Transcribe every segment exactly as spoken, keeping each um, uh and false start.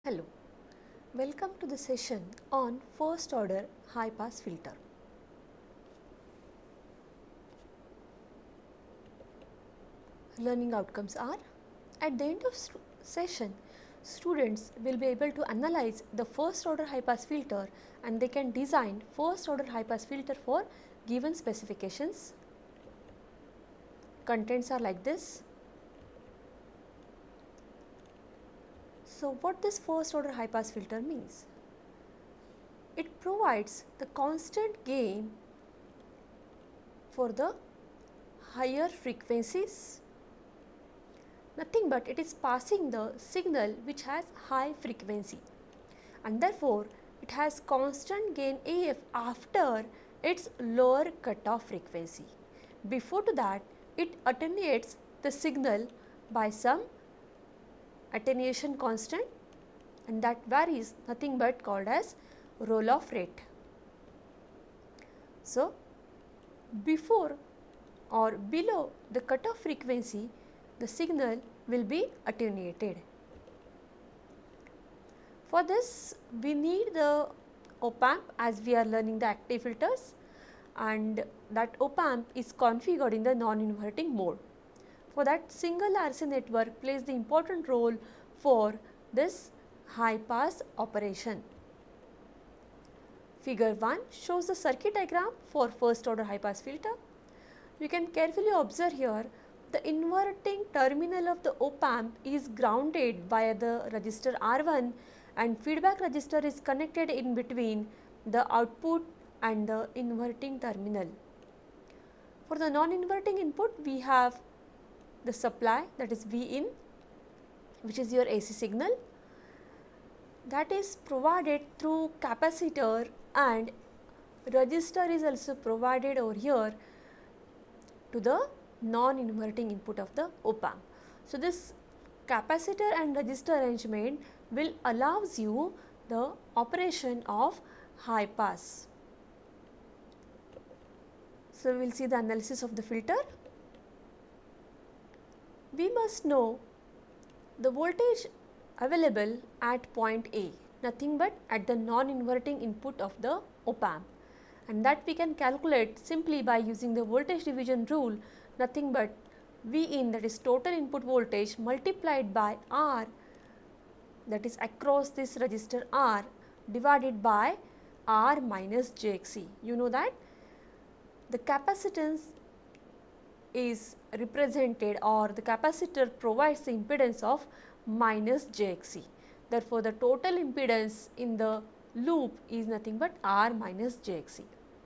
Hello, welcome to the session on first order high pass filter. Learning outcomes are, at the end of st session, students will be able to analyze the first order high pass filter and they can design first order high pass filter for given specifications. Contents are like this. So, what this first order high pass filter means? It provides the constant gain for the higher frequencies, nothing but it is passing the signal which has high frequency, and therefore it has constant gain A F after its lower cutoff frequency. Before to that, it attenuates the signal by some attenuation constant, and that varies nothing but called as roll off rate. So, before or below the cutoff frequency, the signal will be attenuated. For this, we need the op-amp as we are learning the active filters, and that op-amp is configured in the non-inverting mode. For that, single R C network plays the important role for this high pass operation. Figure one shows the circuit diagram for first order high pass filter. You can carefully observe here the inverting terminal of the op-amp is grounded via the resistor R one and feedback resistor is connected in between the output and the inverting terminal. For the non-inverting input, we have the supply, that is V in, which is your A C signal, that is provided through capacitor, and resistor is also provided over here to the non-inverting input of the op-amp. So, this capacitor and resistor arrangement will allows you the operation of high pass. So, we will see the analysis of the filter. We must know the voltage available at point A, nothing but at the non-inverting input of the op-amp, and that we can calculate simply by using the voltage division rule, nothing but V in, that is total input voltage, multiplied by R, that is across this resistor R, divided by R minus J X C. You know that the capacitance is represented, or the capacitor provides the impedance of minus J X C. Therefore, the total impedance in the loop is nothing but R minus J X C.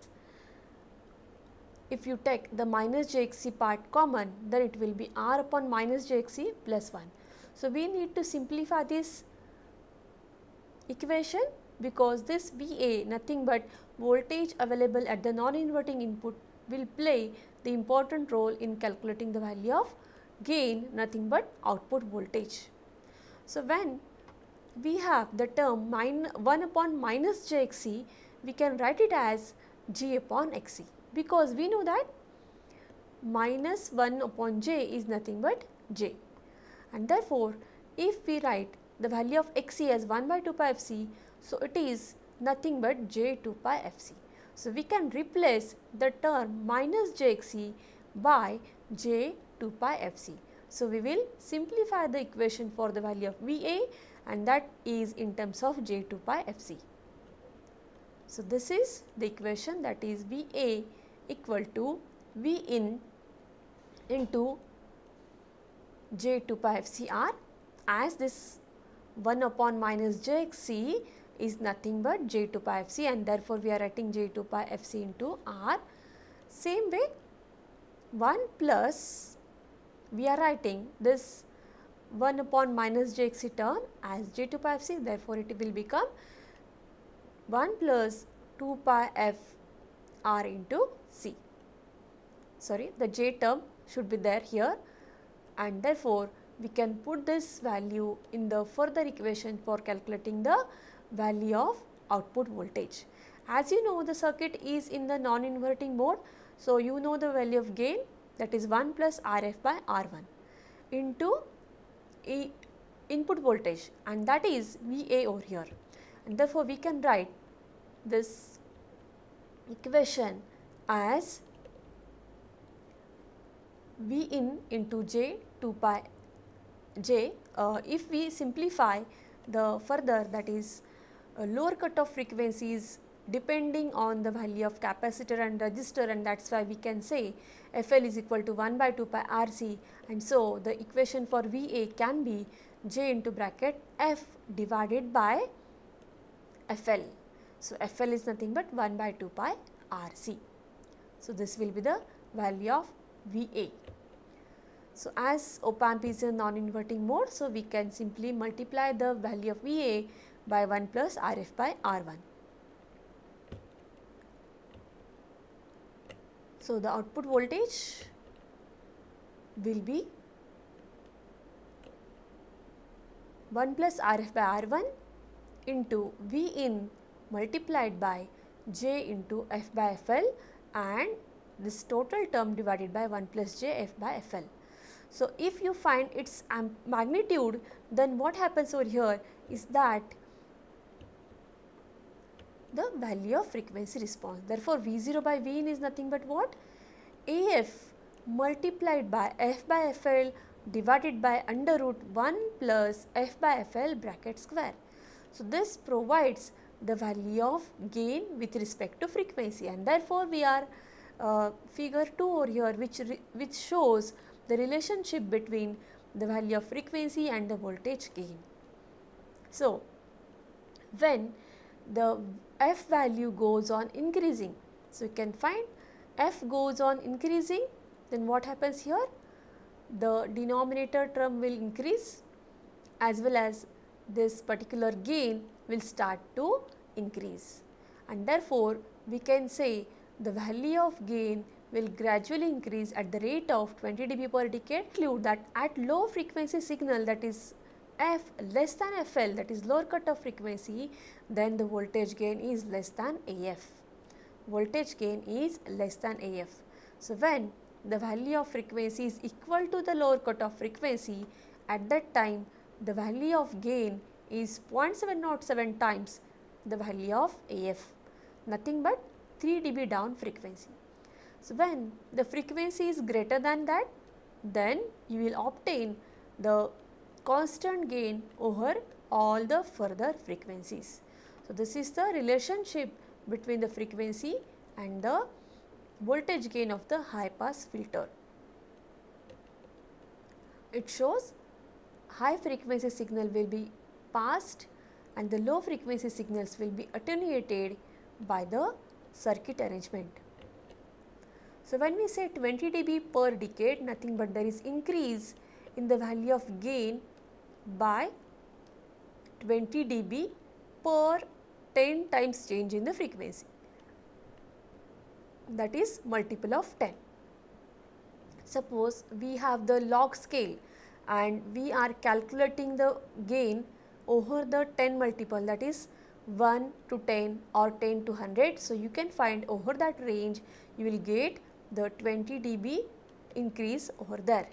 If you take the minus J X C part common, then it will be R upon minus J X C plus one. So, we need to simplify this equation, because this V A, nothing but voltage available at the non-inverting input, will play the important role in calculating the value of gain, nothing but output voltage. So, when we have the term min one upon minus J X C, we can write it as G upon X C, because we know that minus one upon J is nothing but J, and therefore, if we write the value of X C as one by two pi F C, so it is nothing but J two pi F C. So, we can replace the term minus J X C by J two pi F C. So, we will simplify the equation for the value of V A, and that is in terms of J two pi F C. So, this is the equation, that is V A equal to V in into J two pi F C R, as this one upon minus J X C is nothing but J two pi F C, and therefore, we are writing J two pi F C into R. Same way, one plus, we are writing this one upon minus J X C term as J two pi F C, therefore, it will become one plus two pi F R into C. Sorry, the J term should be there here, and therefore, we can put this value in the further equation for calculating the value of output voltage. As you know, the circuit is in the non-inverting mode. So, you know the value of gain, that is one plus R F by R one into E input voltage, and that is V A over here, and therefore we can write this equation as V in into J two pi J. Uh, if we simplify the further, that is uh, lower cutoff frequencies depending on the value of capacitor and resistor, and that is why we can say F L is equal to one by two pi R C, and so the equation for V A can be J into bracket F divided by F L. So, F L is nothing but one by two pi R C. So, this will be the value of V A. So, as op amp is a non-inverting mode, so we can simply multiply the value of V A by one plus R F by R one. So, the output voltage will be one plus R F by R one into V in multiplied by J into F by F L, and this total term divided by one plus J F by F L. So, if you find its magnitude, then what happens over here is that the value of frequency response. Therefore, V zero by V in is nothing but what? A F multiplied by F by F L divided by under root one plus F by F L bracket square. So, this provides the value of gain with respect to frequency, and therefore, we are uh, figure two over here, which, which shows the relationship between the value of frequency and the voltage gain. So, when the F value goes on increasing, so you can find F goes on increasing, then what happens here? The denominator term will increase, as well as this particular gain will start to increase, and therefore, we can say the value of gain will gradually increase at the rate of twenty d B per decade. Include that at low frequency signal, that is F less than F L, that is lower cutoff frequency, then the voltage gain is less than A F. Voltage gain is less than A F. So, when the value of frequency is equal to the lower cutoff frequency, at that time the value of gain is zero point seven zero seven times the value of A F, nothing but three d B down frequency. So, when the frequency is greater than that, then you will obtain the constant gain over all the further frequencies. So, this is the relationship between the frequency and the voltage gain of the high pass filter. It shows high frequency signal will be passed and the low frequency signals will be attenuated by the circuit arrangement. So, when we say twenty d B per decade, nothing but there is increase in the value of gain by twenty d B per ten times change in the frequency, that is multiple of ten. Suppose we have the log scale and we are calculating the gain over the ten multiple, that is one to ten or ten to one hundred. So, you can find over that range you will get the twenty d B increase over there.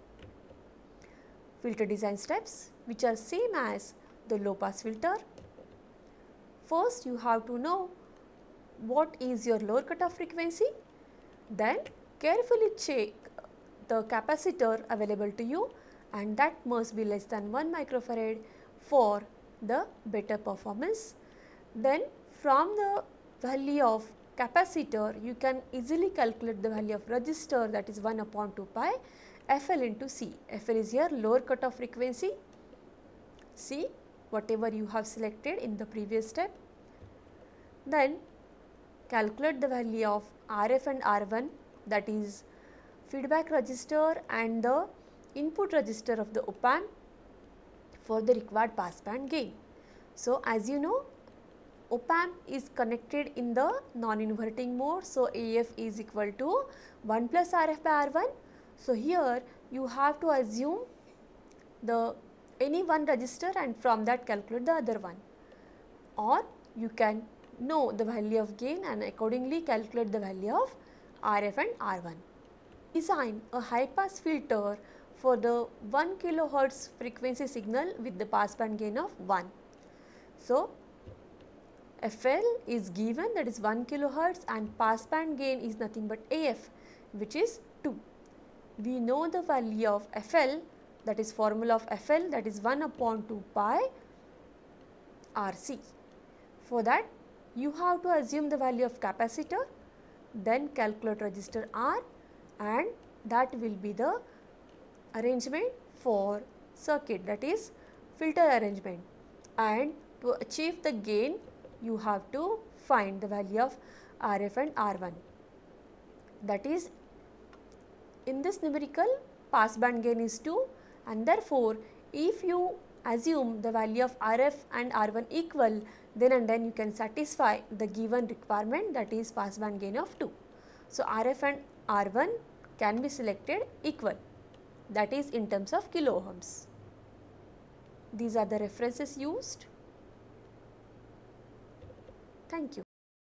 Filter design steps which are same as the low pass filter. First, you have to know what is your lower cutoff frequency, then carefully check the capacitor available to you, and that must be less than one microfarad for the better performance. Then from the value of capacitor, you can easily calculate the value of resistor, that is one upon two pi F L into C. F L is your lower cutoff frequency, C whatever you have selected in the previous step. Then calculate the value of R F and R one, that is feedback resistor and the input resistor of the op amp for the required passband gain. So, as you know, op amp is connected in the non-inverting mode. So, A F is equal to one plus R F by R one. So, here you have to assume the any one resistor and from that calculate the other one, or you can know the value of gain and accordingly calculate the value of R F and R one. Design a high pass filter for the one kilohertz frequency signal with the passband gain of one. So, F L is given, that is one kilohertz, and passband gain is nothing but A F, which is two. We know the value of F L, that is formula of F L, that is one upon two pi R C. For that, you have to assume the value of capacitor, then calculate resistor R, and that will be the arrangement for circuit, that is filter arrangement. And to achieve the gain, you have to find the value of R F and R one. That is, in this numerical, passband gain is two, and therefore, if you assume the value of R F and R one equal, then and then you can satisfy the given requirement, that is passband gain of two. So, R F and R one can be selected equal, that is in terms of kilo ohms. These are the references used. Thank you.